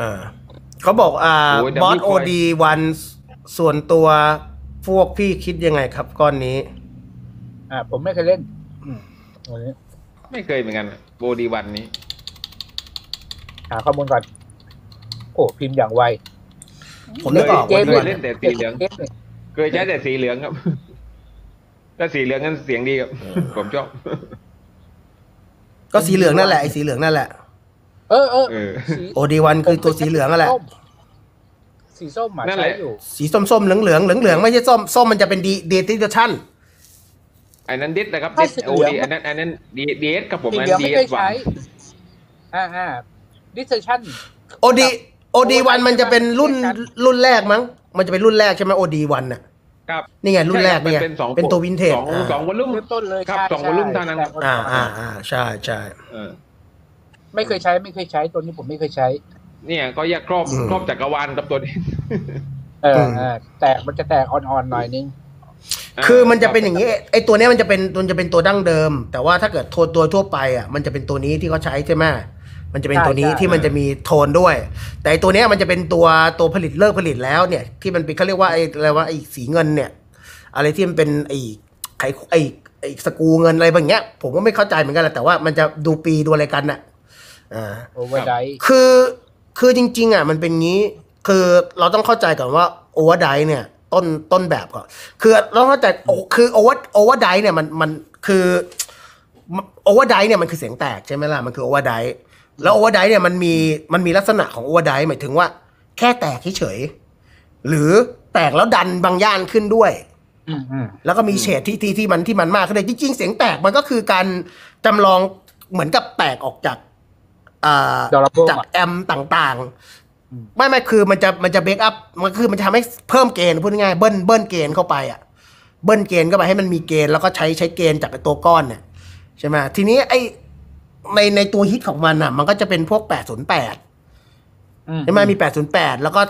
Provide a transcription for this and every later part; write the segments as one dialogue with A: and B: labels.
A: อ่าเขาบอก
B: โอ้ย
A: บอส
B: ดับเบิลคอย
A: โอดีวันส่วนตัวพวกพี่คิดยังไงครับก้อนนี้
C: ผมไม่เคยเล่นวันนี้
B: ไม่เคยเหมือนกันโบดีวันนี้
C: หาข้อมูลก่อนโอ้พิมพ์อย่างไว
A: ผมนึกออก
B: เค
A: ว่าดี
B: ย
A: วัน
B: เล่นแต่สีเหลืองเคยใช้แต่สีเหลืองครับถ้าสีเหลืองนั้นเสียงดีครับผมชอบ
A: ก็สีเหลืองนั่นแหละไอ้สีเหลืองนั่นแหละ
C: เออ สี
A: โอดีวันคือตัวสีเหลืองนั่นแหละ
C: สีส้มหมา
B: นั่นแห
C: ใช้
B: ละ
C: อยู่
A: สีส้มๆเหลืองไม่ใช่ส้มมันจะเป็นดีดิจิชั่น
B: อันนั้นดิสนะครับดิสโอดีอันนั้นดีเอสครับผม
C: สี
B: อัน
C: เหลือง
B: ดี
C: ไม่
B: เอ
C: เคย
B: สวั
C: ใช้
B: น
C: ดิสเซชัน
A: โอดีวันมันจะเป็นรุ่นแรกมั้งมันจะเป็นรุ่นแรกใช่ไหมโอดีวันน่ะ
B: ครับ
A: นี่ไงรุ่นแรก
B: ใช่
A: เนี่ย
B: เป็นสอง
A: เป็นตัววินเทจ
B: สองวอลลุ่ม
C: เริ่มต้นเลย
B: ครับ
C: ใช่
B: สองวอลลุ่มเท่านั้นครับ
A: ใช่
B: เออ
C: ไม่เคยใช้ตัวนี้ผมไม่เคยใช้
B: เนี่ยก็แยกครอบจักรวาลกับตัวนี้
C: แต่มันจะแตกอ่อนๆหน่อยนึง
A: คือมันจะเป็นอย่างนี้ไอ้ตัวเนี้ยมันจะเป็นตัวดั้งเดิม แต่ว่าถ้าเกิดตัวทั่วไปอ่ะมันจะเป็นตัวนี้ที่เขาใช้ใช่ไหมมันจะเป็นตัวนี้ที่มันจะมีโทนด้วย แต่ไอ้ตัวเนี้ยมันจะเป็นตัวผลิตเลิกผลิตแล้วเนี่ยที่มันเป็นเขาเรียกว่าไอ้อะไรว่าไอ้สีเงินเนี่ยอะไรที่มันเป็นไอ้สกรูเงินอะไรแบบเนี้ยผมก็ไม่เข้าใจเหมือนกันแหละแต่ว่ามันจะดูปีดูอะไรกันน่ะ
C: โอเวอร์ได
A: คือจริงๆอ่ะมันเป็นงี้คือเราต้องเข้าใจก่อนว่าโอเวอร์ไดเนี่ยต้นแบบก่อนคือเราเข้าใจคือโอเวอร์ไดเนี่ยมันคือโอเวอร์ไดเนี่ยมันคือเสียงแตกใช่ไหมล่ะมันคือโอเวอร์ไดแล้วโอเวอร์ไดเนี่ยมันมีลักษณะของโอเวอร์ไดหมายถึงว่าแค่แตกเฉยๆหรือแตกแล้วดันบางย่านขึ้นด้วยแล้วก็มีเฉดที่มันมากขึ้นเลยจริงๆเสียงแตกมันก็คือการจำลองเหมือนกับแตกออกจากจากแอมต่างๆไม่คือมันจะเบรกอัพมันคือมันจะทำให้เพิ่มเกณฑ์พูดง่ายๆเบิ้ลเกณฑ์เข้าไปอ่ะเบิ้ลเกณฑ์เข้าไปให้มันมีเกณฑ์แล้วก็ใช้เกณฑ์จากตัวก้อนเนี่ยใช่ไหมทีนี้ไอ้ในตัวฮิตของมันอ่ะมันก็จะเป็นพวก808ใช่ไหมมี808แล้วก็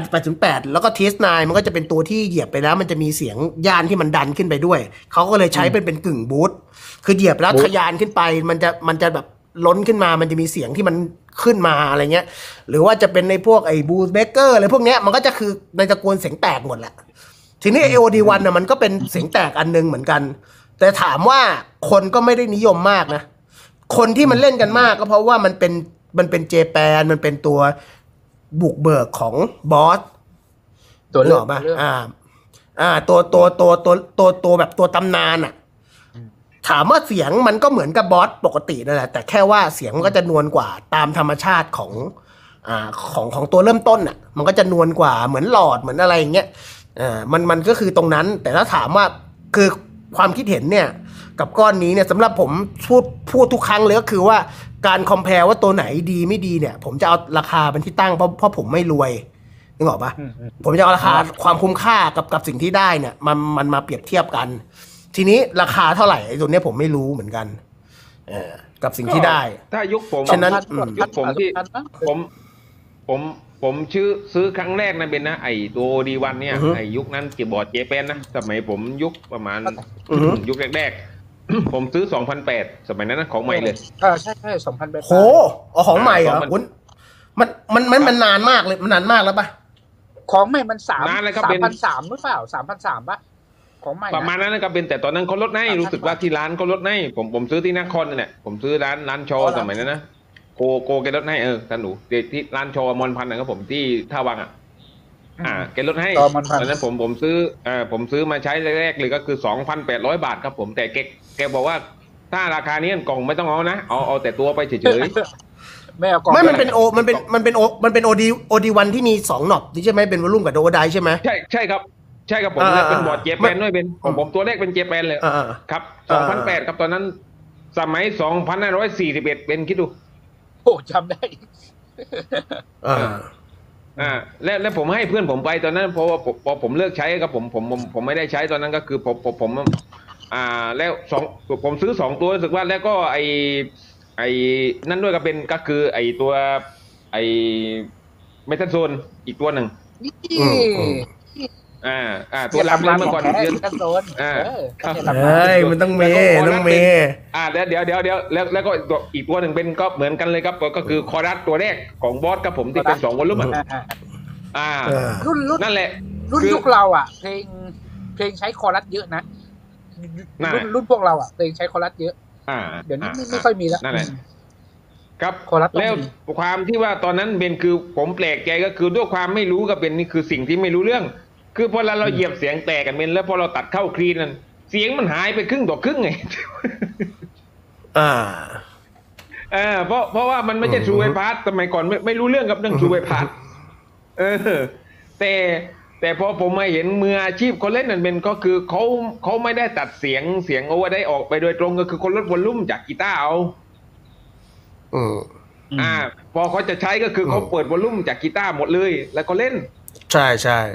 A: 808แล้วก็ TS9 มันก็จะเป็นตัวที่เหยียบไปแล้วมันจะมีเสียงย่านที่มันดันขึ้นไปด้วยเขาก็เลยใช้เป็นกึ่งบูทคือเหยียบแล้วทะยานขึ้นไปมันจะแบบล้นขึ้นมามันจะมีเสียงที่มันขึ้นมาอะไรเงี้ยหรือว่าจะเป็นในพวกไอ้บูสเบเกอร์อะไรพวกเนี้ยมันก็จะคือในตระกูลเสียงแตกหมดแหละทีนี้ AOD1 น่ะมันก็เป็นเสียงแตกอันนึงเหมือนกันแต่ถามว่าคนก็ไม่ได้นิยมมากนะคนที่มันเล่นกันมากก็เพราะว่ามันเป็นเจแปนมันเป็นตัวบุกเบิกของบอส
C: ตัวเลือก
A: ป่ะตัวแบบตัวตำนานอ่ะถามว่าเสียงมันก็เหมือนกับบอสปกตินั่นแหละแต่แค่ว่าเสียงมันก็จะนวลกว่าตามธรรมชาติของตัวเริ่มต้นอ่ะมันก็จะนวลกว่าเหมือนหลอดเหมือนอะไรอย่างเงี้ยมันก็คือตรงนั้นแต่ถ้าถามว่าคือความคิดเห็นเนี่ยกับก้อนนี้เนี่ยสำหรับผมพูดทุกครั้งเลยก็คือว่าการคอมเพลว่าตัวไหนดีไม่ดีเนี่ยผมจะเอาราคาเป็นที่ตั้งเพราะผมไม่รวยนึกออกปะผมจะเอาราคาความคุ้มค่ากับสิ่งที่ได้เนี่ยมันมาเปรียบเทียบกันทีนี้ราคาเท่าไหร่ไอ้ตัวเนี้ยผมไม่รู้เหมือนกันกับสิ่งที่ได้
B: ถ้ายุคผม
A: ฉะนั้น
B: ยุคผมที่ผมซื้อครั้งแรกนะเบนนะไอ้ตัวดีวันเนี่ยไอ้ยุคนั้นกีบอร์ดเจแปนนะสมัยผมยุคประมาณยุคแรกๆผมซื้อ2008สมัยนั้นนะของใหม่เลย
C: ใช่2008
A: โหเอาของใหม่เหรอมันนานมากเลยมันนานมากแล้วปะ
C: ของใหม่มัน
B: นานเลยครับเป็น
C: 3,300หรือเปล่า3,300ป่ะของใหม่
B: ประมาณนั้นนะครับเป็นแต่ตอนนั้นเขาลดให้รู้สึกว่าที่ร้านเขาลดให้ผมซื้อที่นครนี่แหละผมซื้อร้านโชว์สมัยนั้นนะโกแกลดให้ท่านหนูที่ร้านโชว์มอนพันนะครับผมที่ท่าวังแกลดให้ตอนนั้นผมซื้อมาใช้แรกๆเลยก็คือ 2,800 บาทครับผมแต่แกบอกว่าถ้าราคานี้กล่องไม่ต้องเอานะเอาแต่ตัวไปเฉย
C: ๆไม่เอากล่อง
A: ไม่มันเป็นโอดีวันที่มี2หนอบนี่ใช่ไหมเป็นวอลลุ่มกับโอเวอร์ไดใช่ไหม
B: ใช่ครับใช่ครับผมเป็นบอร์ดเจแปนด้วยเป็นผมตัวแรกเป็นเจแปนเลยครับ2008ครับตอนนั้นสมัย2541เป็นคิดดู
C: โอ้จำได้
B: แล้วผมให้เพื่อนผมไปตอนนั้นเพราะว่าพอผมเลิกใช้ครับผมไม่ได้ใช้ตอนนั้นก็คือผมแล้วผมซื้อ2ตัวรู้สึกว่าแล้วก็ไอนั่นด้วยก็คือไอตัวไอเมทัลโซนอีกตัวหนึ่งตัวรับเลยเมื่อก่อน
C: แพ้
B: เดือน
C: กันโซน
B: อ่า
A: เฮ้ยมันต้องมีต้องมี
B: เดี๋ยวแล้วก็อีกตัวหนึ่งเป็นก็เหมือนกันเลยครับก็คือคอรัสตัวแรกของบอสครับผมที่เป็น2 วอลลุ่มนั่นแหละ
C: รุ่นยุคเราอ่ะเพลงใช้คอรัสเยอะนะรุ่นพวกเราอ่ะเพลงใช้คอรัสเยอะเดี๋ยวนี้ไม่ค่อยมีแล้ว
B: นั่นแหละครับ
C: คอรัส
B: แล้วความที่ว่าตอนนั้นเบนคือผมแปลกใจก็คือด้วยความไม่รู้กับเบนนี่คือสิ่งที่ไม่รู้เรื่องคือพอเราเหยียบเสียงแตกกันเบนแล้วพอเราตัดเข้าคลีนนั้นเสียงมันหายไปครึ่งต่อครึ่งไงเพราะว่ามันไม่ใช่ทรูไวพาร์ทสมัยก่อนไม่รู้เรื่องกับเรื่องทรูไวพาร์ทแต่พอผมมาเห็นมืออาชีพคนเล่นนั่นเป็นก็คือเขาไม่ได้ตัดเสียงโอเวอร์ได้ออกไปโดยตรงก็คือคนลดวอลลุ่มจากกีตาร์เอาพอเขาจะใช้ก็คือเขาเปิดวอลลุ่มจากกีตาร์หมดเลยแล้วก็เล่น
A: ใช่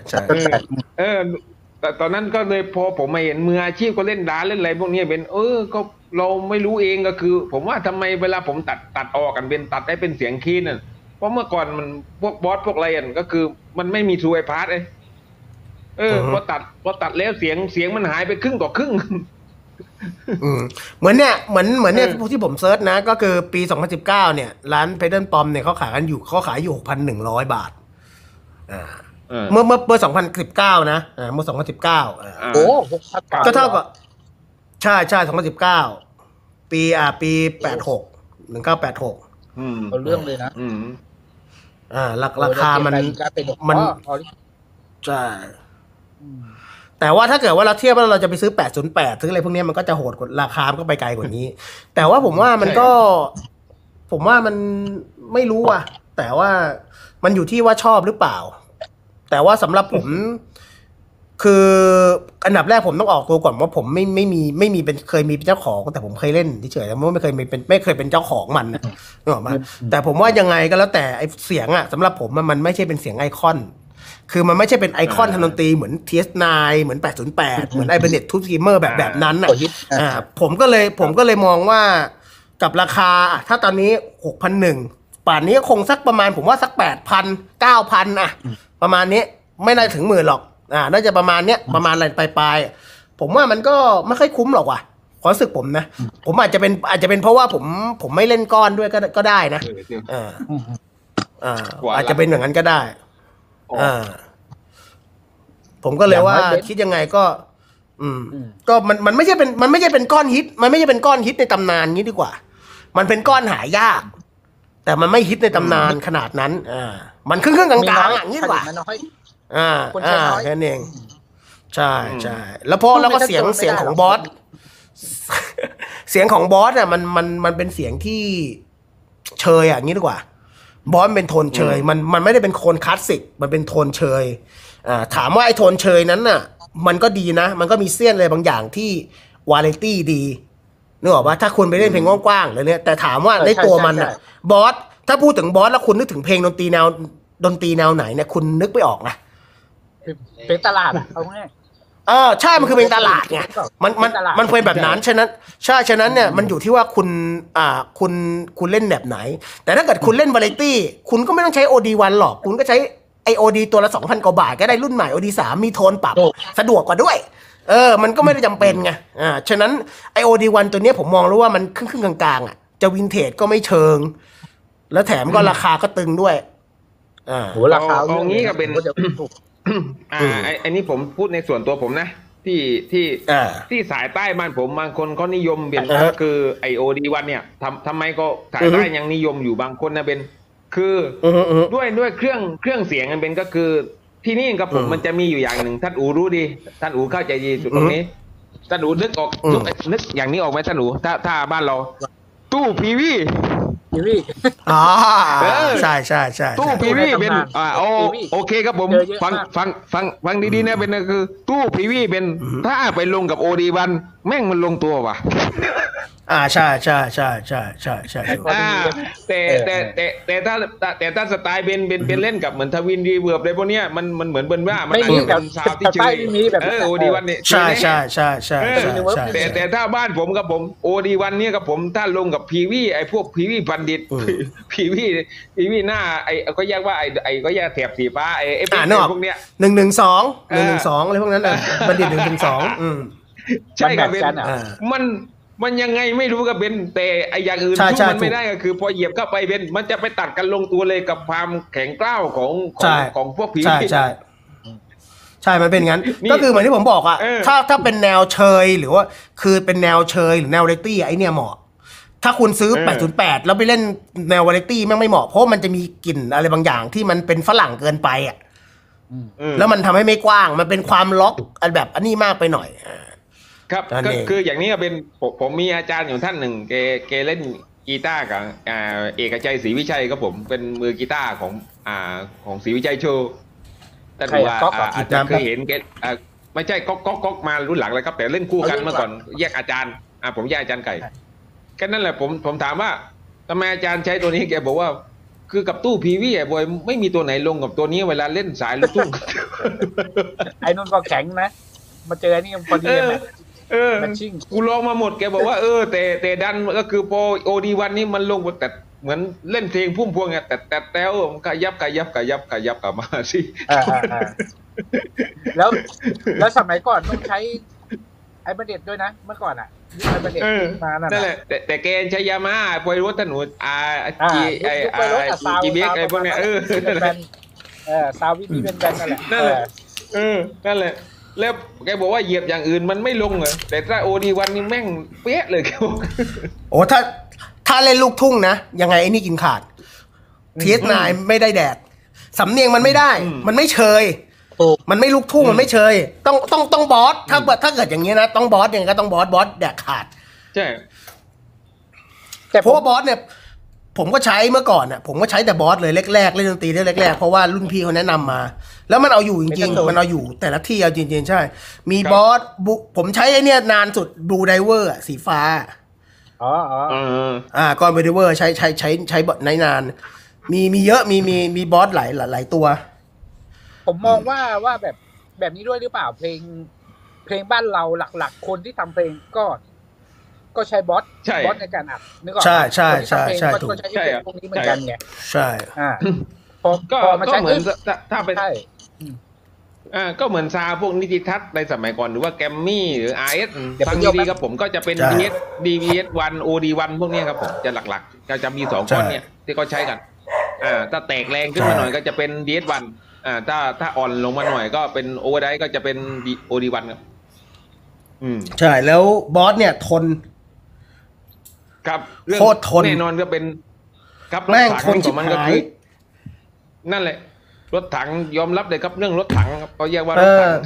B: แต่ตอนนั้นก็เลยพอผมมาเห็นมืออาชีพก็เล่นดาเล่นอะไรพวกนี้เป็นก็เราไม่รู้เองก็คือผมว่าทำไมเวลาผมตัดออกกันเป็นตัดได้เป็นเสียงคีนน่ะเพราะเมื่อก่อนมันพวกบอสพวกอะไรก็คือมันไม่มีทรูไวพาร์ทพอตัดแล้วเสียงมันหายไปครึ่งต่อครึ่ง
A: เหมือนเนี่ยที่ผมเซิร์ชนะก็คือปี2019เนี่ยร้านเพดเดิลปอมเนี่ยเขาขายอยู่ 6,100 บาทเมื่อ2019นะเมื่อ2019
C: โอ้
A: ก็เท่ากับใช่2019ปี86 1986
C: เอาเรื่องเลยนะ
A: ราคามันใช่แต่ว่าถ้าเกิดว่าเราเทียบว่าเราจะไปซื้อ808ซื้ออะไรพวกนี้มันก็จะโหดกว่าราคามันก็ไปไกลกว่านี้ แต่ว่าผมว่ามันไม่รู้อ่ะแต่ว่ามันอยู่ที่ว่าชอบหรือเปล่าแต่ว่าสำหรับผมคืออันดับแรกผมต้องออกตัวก่อนว่าผมไม่มีเป็นเคยมีเป็นเจ้าของแต่ผมเคยเล่นเฉยๆแล้วไม่เคยเป็นเจ้าของมันนึกออกมั้ยแต่ผมว่ายังไงก็แล้วแต่ไอเสียงอ่ะสำหรับผมมันไม่ใช่เป็นเสียงไอคอนคือมันไม่ใช่เป็นไอคอนทางดนตรีเหมือน TS9 เหมือน808เหมือน Ibanez Tube Screamer แบบนั้นน่ะผมก็เลยมองว่ากับราคาถ้าตอนนี้ 6,100 ป่านนี้คงสักประมาณผมว่าสัก 8,000 9,000 อ่ะประมาณนี้ไม่น่าถึง10,000หรอกน่าจะประมาณเนี้ยประมาณอะไรปลายๆผมว่ามันก็ไม่ค่อยคุ้มหรอกว่ะความรู้สึกผมนะผมอาจจะเป็นเพราะว่าผมไม่เล่นก้อนด้วยก็ได้นะอาจจะเป็นอย่างนั้นก็ได้ผมก็เลยว่าคิดยังไงก็ก็มันไม่ใช่เป็นก้อนฮิตมันไม่ใช่เป็นก้อนฮิตในตำนานงี้ดีกว่ามันเป็นก้อนหายากแต่มันไม่ฮิตในตำนานขนาดนั้นมันครึ่งๆกลางๆอย่างนี้ดีกว่าแค่นั้นเองใช่แล้วก็เสียงของบอสเสียงของบอสอ่ะมันเป็นเสียงที่เชยอย่างนี้ดีกว่าบอสเป็นโทนเชยมันไม่ได้เป็นโทนคลาสสิกมันเป็นโทนเชยถามว่าไอ้โทนเชยนั้นน่ะมันก็ดีนะมันก็มีเสี้ยนอะไรบางอย่างที่วาไรตี้ดีนึกออกป่ะถ้าคุณไปเล่นเพลงกว้างๆเลยเนี่ยแต่ถามว่าในตัวมันน่ะบอสถ้าพูดถึงบอสแล้วคุณนึกถึงเพลงดนตรีแนวไหนเนี่ยคุณนึกไม่ออกนะ
C: เพลงตลาดอ่ะเอาง่าย
A: ใช่มันคือเพลงตลาดไงมันเป็นแบบนั้นฉะนั้นเนี่ยมันอยู่ที่ว่าคุณเล่นแบบไหนแต่ถ้าเกิดคุณเล่นวาไรตี้คุณก็ไม่ต้องใช้ OD1 หรอกคุณก็ใช้ไอ OD ตัวละ 2,000 กว่าบาทก็ได้รุ่นใหม่ OD3 มีโทนปรับสะดวกกว่าด้วยมันก็ไม่ได้จำเป็นไงฉะนั้นไอ OD1 ตัวเนี้ยผมมองแล้วว่ามันครึ่งๆกลางๆจะวินเทจก็ไม่เชิงแล้วแถมก็ราคาก็ตึงด้วย
C: โหราคา
B: เอางี้ก็เป็นอันนี้ผมพูดในส่วนตัวผมนะที่สายใต้บ้านผมบางคนเขานิยมเป็นก็คือไอ OD1 เนี่ยทำไมก็สายใต้ยังนิยมอยู่บางคนนะเป็นคือด้วยเครื่องเสียงมันเป็นก็คือที่นี่กับผมมันจะมีอยู่อย่างหนึ่งท่านอูรู้ดีท่านอูเข้าใจดีสุดตรงนี้ท่านอูนึกอย่างนี้ออกไหมท่านอูถ้าบ้านเราตู้พีวี
A: ใช่
B: ตู้พีวีเป็นโอเคครับผมฟังดีๆนะเป็นคือตู้พีวีเป็นถ้าไปลงกับ OD1 แม่งมันลงตัวว่ะ
A: ใช่
B: แต่ถ้าสไตล์เป็นเล่นกับเหมือนทวินรีเวิร์บอะไรพวกเนี้ยมันเหมือนเบิ้ลว่ามันอาจจะเป็นซาวที่ชื่อโอดีวันเนี่ย
A: ใช่
B: แต่ถ้าบ้านผมกับผมโอดีวันเนี่ยกับผมถ้าลงกับพีวีไอพวกพีวีบัณฑิตพีวีหน้าไอก็แยกว่าไอก็แยกแถบสีฟ้าไอพวกเนี้ย
A: 112อะไรพวกนั้นเลยบัณฑิต112
B: ใช่ครับมันยังไงไม่รู้กับเบนแต่ไออย่างอื่นสู้มันไม่ได้ก็คือพอเหยียบเข้าไปเบนมันจะไปตัดกันลงตัวเลยกับความแข็งกร้าวของพวกผี
A: ใช่มันเป็นงั้นก็คือเหมือนที่ผมบอกอะถ้าเป็นแนวเชยหรือว่าคือเป็นแนวเชยหรือแนวเรตตี้ไอเนี่ยเหมาะถ้าคุณซื้อ808แล้วไปเล่นแนววาไรตี้ไม่เหมาะเพราะมันจะมีกลิ่นอะไรบางอย่างที่มันเป็นฝรั่งเกินไปอะแล้วมันทำให้ไม่กว้างมันเป็นความล็อกแบบอันนี้มากไปหน่อย
B: ครับก็คืออย่างนี้ก็เป็นผมมีอาจารย์อยู่ท่านหนึ่งแกเล่นกีตาร์กับเอกชัยศรีวิชัยครับผมเป็นมือกีตาร์ของศรีวิชัยโชว์แต่ว่าอาจจะเคยเห็นแกไม่ใช่ก๊อกมารุ่นหลังเลยครับแต่เล่นคู่กันเมื่อก่อนแยกอาจารย์ผมแยกอาจารย์ไก่แค่นั้นแหละผมถามว่าทำไมอาจารย์ใช้ตัวนี้แกบอกว่าคือกับตู้พีวีบอยไม่มีตัวไหนลงกับตัวนี้เวลาเล่นสายลูกทุ่ง
C: ไอ้นุ่นก็แข็งนะมาเจอนี่พอดีเลย
B: กูลองมาหมดแกบอกว่าแต่ดันก็คือพอโอดีวันนี้มันลงแต่เหมือนเล่นเพลงพุ่มพวงไงแต่แต้วกยับกลับมาสิ
C: แล้วสมัยก่อนต้องใช้ไอ้บัณฑิตด้วยนะเมื่อก่อนไอ้บัณฑิตมานั่นแหละ
B: แต่แกใช้ยามาปล่อยรถถนนจีเบกอะไรพวกเนี้ย
C: ซาวิบีเป็นแบนนั่นแหละ
B: นั่นแหละแล้วแกบอกว่าเหยียบอย่างอื่นมันไม่ลงเหรอแต่ถ้าโอดีวันนี่แม่งเป๊ะเลยแกบอก
A: โอ้ถ้าเล่นลูกทุ่งนะยังไงไอ้นี่กินขาดTS9ไม่ได้แดกสำเนียงมันไม่ได้มันไม่เชยมันไม่ลูกทุ่งมันไม่เชยต้องบอสถ้าเกิดอย่างเงี้ยนะต้องบอสยังไงก็ต้องบอสแดกขาด
B: ใช่
A: แต่เพราะว่าบอสเนี่ยผมก็ใช้เมื่อก่อนผมก็ใช้แต่บอสเลยแรกๆเล่นดนตรีแรกๆเพราะว่ารุ่นพี่เขาแนะนำมาแล้วมันเอาอยู่จริงๆมันเอาอยู่แต่ละที่เอาจริงๆใช่มีบอสผมใช้ไอ้เนี่ยนานสุดบูไดเวอร์สีฟ้าก่อนบูไดเวอร์ใช้บอสนานมีเยอะมีบอสหลายตัว
C: ผมมองว่าแบบนี้ด้วยหรือเปล่าเพลงบ้านเราหลักๆคนที่ทำเพลงก็ใช้บอสในการอัดนึกออก
A: ใช่ถูก
C: ก็ใช้พวกนี้เหมือนกันไง
A: ใช่
B: ก็เหมือนถ้าเป็นก็เหมือนซาพวกนิติทัศน์ในสมัยก่อนหรือว่าแกมมี่หรือ RS ฟังดีๆครับผมก็จะเป็น DVS1 OD1 พวกนี้ครับผมจะหลักๆจะมี2ก้อนเนี่ยที่เขาใช้กันถ้าแตกแรงขึ้นมาหน่อยก็จะเป็น DS1 ถ้าอ่อนลงมาหน่อยก็เป็น Overdrive ก็จะเป็น OD1 ครับ
A: ใช่แล้วบอสเนี่ยทน
B: ครับ
A: โคตรทน
B: แน่นอนก็เป็นครับ
A: แม่งทนชิบหาย
B: นั่นแหละรถถังยอมรับเลยครับเรื่องรถถังครับเขาเรียกว่ารถถัง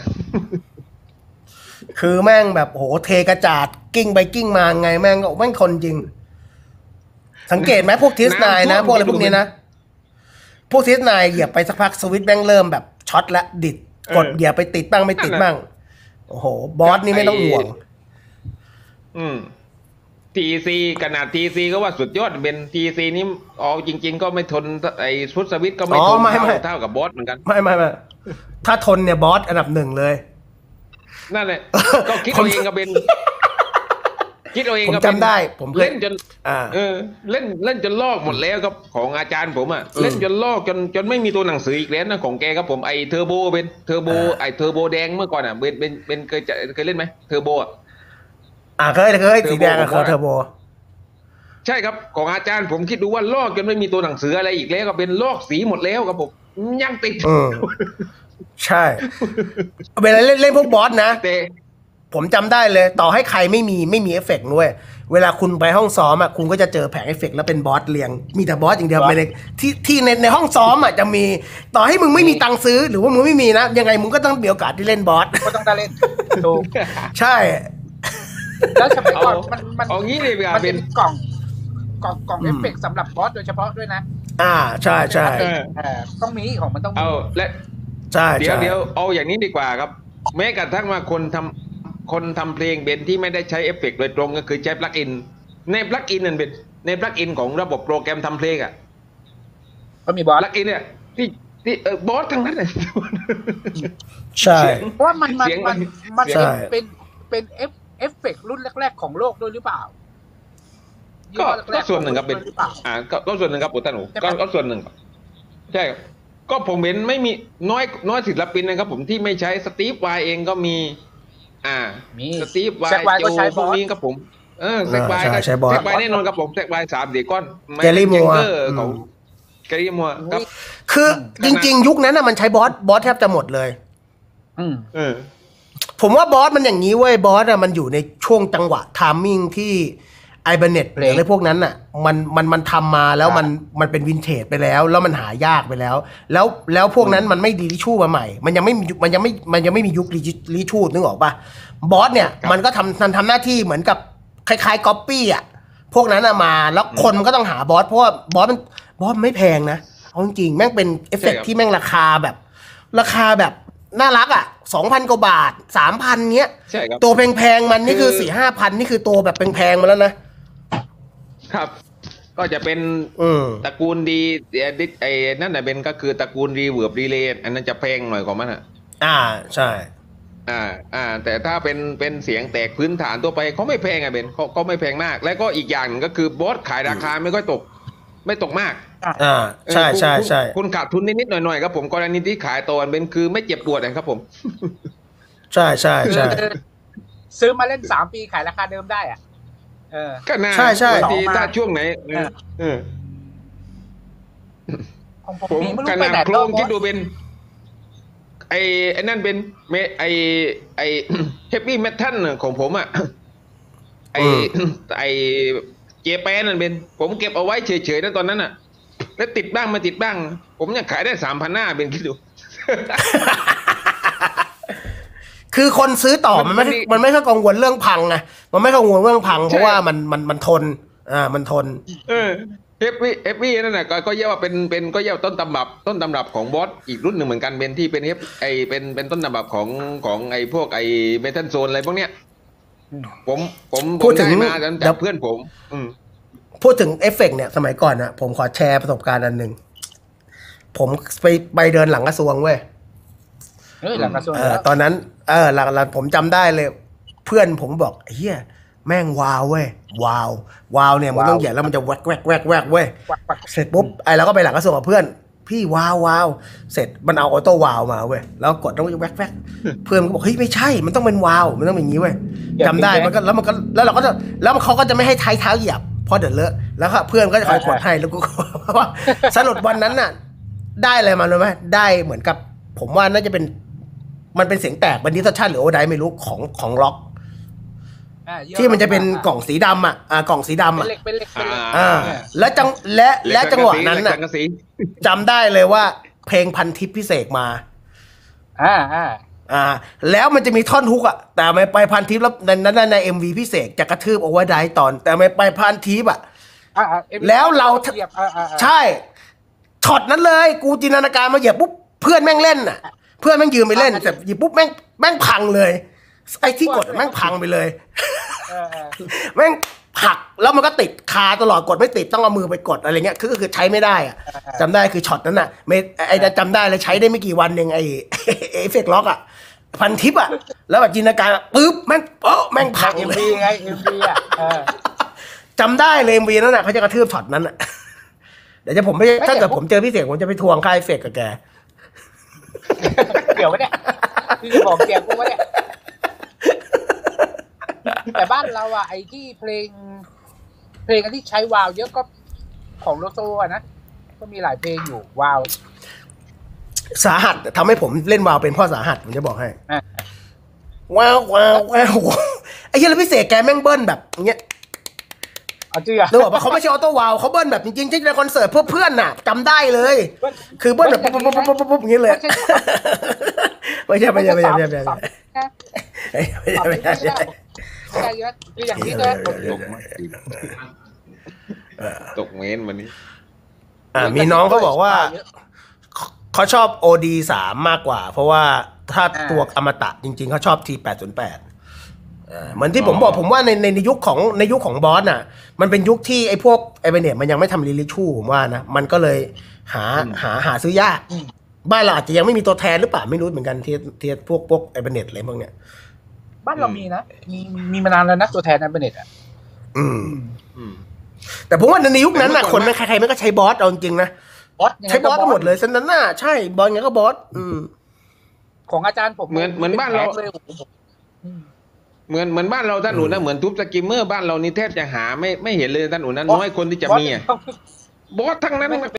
A: คือแม่งแบบโหเทกระจาดกิ้งไปกิ้งมาไงแม่งคนจริงสังเกตไหมพวกTS9นะพวกอะไรพวกนี้นะพวกTS9เหยียบไปสักพักสวิตช์แม่งเริ่มแบบช็อตและดิดกดเหยียบไปติดบ้างไม่ติดบ้างโอ้โหบอสนี่ไม่ต้องห่วง
B: TC ขนาด TC ก็ว่าสุดยอดเป็น TC นี่จริงๆก็ไม่ทนไอ้ฟุตสวิตก็ไม่ทนเท่ากับบอสเหมือนกัน
A: ไม่ถ้าทนเนี่ยบอสอันดับ1เลย
B: นั่นแหละก็คิดเอาเองก็เป็นคิดเอาเองก็
A: จำได้ผม
B: เล่นจนเล่นจนลอกหมดแล้วครับของอาจารย์ผมเล่นจนลอกจนไม่มีตัวหนังสืออีกแล้วนะของแกครับผมไอเทอร์โบเป็นเทอร์โบไอเทอร์โบแดงเมื่อก่อนเป็นเคยเล่นไหมเทอร์โบ
A: เคยสีแดงเทอร์โบ
B: ใช่ครับของอาจารย์ผมคิดดูว่าลอกจนไม่มีตัวหนังสืออะไรอีกแล้วก็เป็นลอกสีหมดแล้วครับผมยังติด
A: ใช่เวลาเล่นพวกบอสนะผมจำได้เลยต่อให้ใครไม่มีเอฟเฟกต์ด้วยเวลาคุณไปห้องซ้อมคุณก็จะเจอแผงเอฟเฟกต์แล้วเป็นบอสเรียงมีแต่บอสอย่างเดียวไม่ได้ที่ในห้องซ้อมจะมีต่อให้มึงไม่มีตังค์ซื้อหรือว่ามึงไม่มีนะยังไงมึงก็ต้องมีโอกาสที่เล่นบอส
C: ก็ต้องได้เล่นถูก
A: ใช่
C: แล้วสมัยก่อนมัน
B: เอางี้เลย
C: มันเป็นกล่องเอฟเฟกต์สำหรับบอสโดยเฉพาะด้วยนะ
A: ใช่
C: ต้องมีของมันต้องมี
B: และ
A: ใช่
B: เดี๋ยวเอาอย่างนี้ดีกว่าครับแม้กระทั่งว่าคนทำเพลงเบนที่ไม่ได้ใช้เอฟเฟกต์โดยตรงก็คือใช้ปลั๊กอินในปลั๊กอินนั่นเป็นในปลั๊กอินของระบบโปรแกรมทำเพลงอ่ะ
C: ก็มีบอส
B: ปลั๊กอินเนี่ยที่บอสทั้งนั้นเลย
A: ใช่
C: เพราะว่ามัน
B: เสียงมัน
C: เป็น
A: ใช่
C: เป็นเอฟเฟกต์รุ่นแรกๆของโลกด้วยหรือเปล่า
B: ก็ส่วนหนึ่งครับเป็น
C: หรือเปล่า
B: ก็ส่วนหนึ่งครับอุตันหนูก็ส่วนหนึ่งครับใช่ครับก็ผมเห็นไม่มีน้อยศิลปินนะครับผมที่ไม่ใช้สตีฟไวเองก็มี
C: มี
B: สตีฟไว
C: แซคไวน์
B: โจ
C: ก็ใช้
B: พวก
C: บอส
B: นี้ครับผมแซคไว
A: ใช่บอส
B: แซคไวแน่นอนครับผมแซคไว3 เดก้อน
A: แกรี่มัว
B: ของแกรี่มัวครับ
A: คือจริงๆ ยุคนั้นน่ะมันใช้บอสแทบจะหมดเลย
C: อืม
A: ผมว่าบอสมันอย่างนี้เว้ยบอสอะมันอยู่ในช่วงจังหวะทามมิ่งที่ไอเบเน็ตหรืออะไรพวกนั้นน่ะมันทำมาแล้วมันเป็นวินเทจไปแล้วมันหายากไปแล้วพวกนั้นมันไม่ดีลิชูมาใหม่ มันยังไม่มียุครีชูนึกออกปะบอสเนี่ยมันก็ทำหน้าที่เหมือนกับคล้ายๆก๊อปปี้อ่ะพวกนั้นอะมาแล้วคนมันก็ต้องหาบอสเพราะว่าบอสมันไม่แพงนะเอาจริงๆแม่งเป็นเอฟเฟกต์ที่แม่งราคาแบบน่ารักอ่ะ 2,000 กว่าบาท 3,000 เงี้ย
B: ใช่ครับ
A: ตัวแพงๆมันนี่คือ 4-5,000 นี่คือตัวแบบแพงๆมาแล้วนะ
B: ครับ ก็จะเป็นตระกูลดีไอ้นั่นน่ะเป็นก็คือตระกูลรีเวิร์บรีเลย์อันนั้นจะแพงหน่อยกว่ามันอ่ะ
A: ใช่
B: แต่ถ้าเป็นเสียงแตกพื้นฐานตัวไปเขาไม่แพงอ่ะเบนเขาไม่แพงมาก แล้วก็อีกอย่างหนึ่งก็คือบอสขายราคาไม่ค่อยตก ไม่ตกมาก
A: ใช่
B: คุณขาดทุนนิดๆหน่อยๆครับผมกรณีที่ขายตัวเป็นคือไม่เจ็บปวดนะครับผม
A: ใช่
C: ซื้อมาเล่น3 ปีขายราคาเดิมได้อ่ะ
B: ก็น่า
A: ใช่
B: บางทีถ้าช่วงไหน
C: ของผม
B: ผม
C: ไม่
B: ข
C: รู้ไป
B: นาด
C: ไหน
B: โครงคิดดูเป็นไอ้นั่นเป็นไอ้เฮฟวี่เมทัลของผมอ่ะไอ้เจแปนนั่นเป็นผมเก็บเอาไว้เฉยๆนะตอนนั้นอ่ะแล้วติดบ้างมาติดบ้าง ผมยังขายได้3,500เป็นคิดดู
A: คือคนซื้อต่อมันไม่ค่อยกังวลเรื่องพังไงมันไม่กังวลเรื่องพังเพราะว่ามันทนมันทน
B: เอฟวีนั่นน่ะก็เรียกว่าเป็นก็เรียกว่าต้นตำรับของบอสอีกรุ่นหนึ่งเหมือนกันเป็นที่เป็นเป็นต้นตำรับของไอ้พวกไอ้เมทัลโซนอะไรพวกเนี้ยผม
A: พูดถึง
B: ได้มาจากเพื่อนผม
A: พูดถึงเอฟเฟกต์เนี่ยสมัยก่อนนะผมขอแชร์ประสบการณ์อันหนึ่งผมไปเดินหลังกระทรวงเว้ย
C: หลังกระทรวง
A: ตอนนั้นหลังผมจำได้เลย เพื่อนผมบอกเฮียแม่งวาวเว้ยวาวเนี่ยมันต้องเหยียดแล้วมันจะแวกเว้ยเสร็จปุ๊บเราก็ไปหลังกระทรวงกับเพื่อนพี่วาวเสร็จมันเอาออโต้วาวมาเว้ยแล้วกดต้องแวกเพื่อนก็บอกเฮ้ยไม่ใช่มันต้องเป็นวาวมันต้องเป็นอย่างนี้เว้ยจำได้แล้วเราก็จะแล้วเขาก็จะไม่ให้ท้ายเท้าเหยียบพอเดือดเลอะแล้วก็เพื่อนก็จะคอยกดให้แล้วกูว่าสรุปวันนั้นน่ะได้อะไรมาเลยไหมได้เหมือนกับผมว่าน่าจะเป็นมันเป็นเสียงแตกบันดิสชั่นหรือโอไดไม่รู้ของล็อกที่มันจะเป็นกล่องสีดำกล่องสีดำ
C: เป็นเหล็ก
A: และจังหวะนั้นน่ะจำได้เลยว่าเพลงพันทิปพิเศษมาแล้วมันจะมีท่อนฮุกแต่ไม่ไปพันทิปแล้วในMV พิเศษจะกระทืบโอเวอร์ไดตอนแต่ไม่ไปพันทิปแล้วเราใช่ช็อตนั้นเลยกูจินตนาการมาเหยียบปุ๊บเพื่อนแม่งเล่นเพื่อนแม่งยืนไปเล่นแต่หยิบปุ๊บแม่งพังเลยไอ้ที่กดแม่งพังไปเลยแม่งผักแล้วมันก็ติดคาตลอดกดไม่ติดต้องเอามือไปกดอะไรเงี้ยคือใช้ไม่ได้จำได้คือช็อตนั้นไอ้จำได้เลยใช้ได้ไม่กี่วันเองไอ้เอฟเฟกต์ล็อกพันทิปแล้วแบบจินตนาการปุ๊บแม่งพังเลย
C: ไง MV
A: จำได้เลย MV นั่นเขาจะกระทืบช็อตนั้นเดี๋ยวผมไม่ถ้าเกิดผมเจอพี่เสกผมจะไปทวงค่าเอฟเฟกต์กับแก
C: เกี่ยวไหมเนี่ยที่บอกเกี่ยวกูวะเนี่ยแต่บ้านเราไอ้ที่เพลงอันที่ใช้วาวเยอะก็ของโลโซนะก็มีหลายเพลงอยู่วาว
A: สาหัสทำให้ผมเล่นวาวเป็นพ่อสาหัสผมจะบอกให้ว้าวไอ้เหี้ยแล้วพี่เสกแกแม่งเบิ้ลแบบเงี้ยนึกออกปะเขาไม่ใช่ออโต้วาวเขาเบิ้ลแบบจริงๆที่ในคอนเสิร์ตเพื่อนน่ะจำได้เลยคือเบิ้ลแบบปุ๊บอย่างนี้เลยไม่ใช่คืออย่างนี้เลย
B: ตกเมนวันนี้
A: มีน้องเขาบอกว่าเขาชอบ OD3 มากกว่าเพราะว่าถ้าตัวอมตะจริงๆเขาชอบ T808 เหมือนที่ผมบอกผมว่าในยุคของบอสน่ะ มันเป็นยุคที่ไอ้พวกไอ้เบเนตมันยังไม่ทำรีลิชูผมว่านะมันก็เลยหาซื้อยากบ้านเราอาจจะยังไม่มีตัวแทนหรือเปล่าไม่รู้เหมือนกันที่พวกไอ้เบเนตอะไรพวกเนี้ย
C: บ้านเรามีนะมีมานานแล้วนะตัวแทนในเบเน็ตอ่ะ
A: แต่ผมว่าในยุคนั้นน่ะคนใครๆมันก็ใช้บอสเอาจริงๆนะใช้บอสก็หมดเลยฉะนั้นน่ะใช่บอสไงก็บอส
C: ของอาจารย์ผม
B: เหมือนบ้านเราเหมือนบ้านเราท่านหนูนะเหมือนทุบสกิมเมอร์บ้านเรานี่แทบจะหาไม่เห็นเลยท่านหนูนะน้อยคนที่จะมีบอสทั้งนั้น